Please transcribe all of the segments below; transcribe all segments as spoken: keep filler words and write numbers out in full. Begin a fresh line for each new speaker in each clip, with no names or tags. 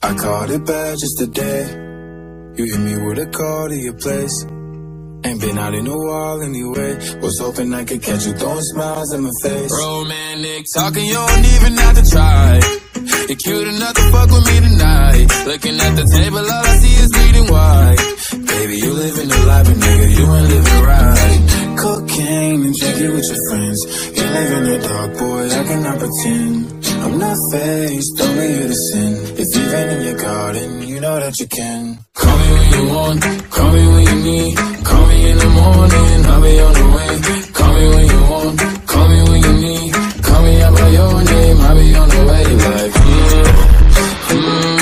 I caught it bad just today. You hit me with a call to your place. Ain't been out in a while anyway. Was hoping I could catch you throwing smiles in my face. Romantic talking, you don't even have to try. You're cute enough to fuck with me tonight. Looking at the table, all I see is bleeding white. Baby, you living the life, but nigga, you ain't living right. Cocaine and drinking with your friends. You live in the dark, boy, I cannot pretend. I'm not faced, only you to sin. If you've been in your garden, you know that you can. Call me when you want, call me when you need. Call me in the morning, I'll be on the way. Call me when you want, call me when you need. Call me out by your name, I'll be on the way. Like, mm, mm,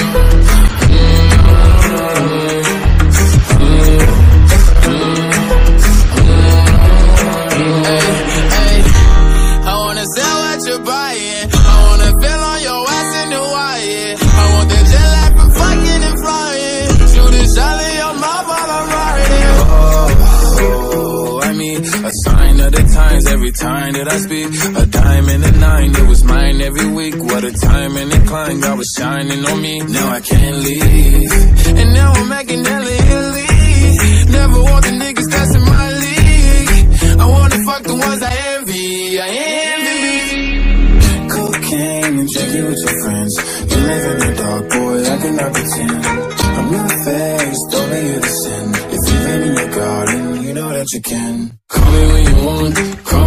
mm, hey, hey, I wanna sell what you're buying. I wanna feel on your ass in the wire. I want the jet lag from fucking and flying. Shoot a shot in your mouth while I'm riding. Oh, I mean, a sign of the times every time that I speak. A dime and a nine, it was mine every week. What a time and incline, God was shining on me. Now I can't leave, and now I'm making hella Italy. Never want the niggas that's in my league. I wanna fuck the ones I envy, I envy. Cocaine and drinking with your friends. You live in the dark, boy, I cannot pretend. I'm not faced, only you to sin. If you've been in your garden, you know that you can. Call me when you want, call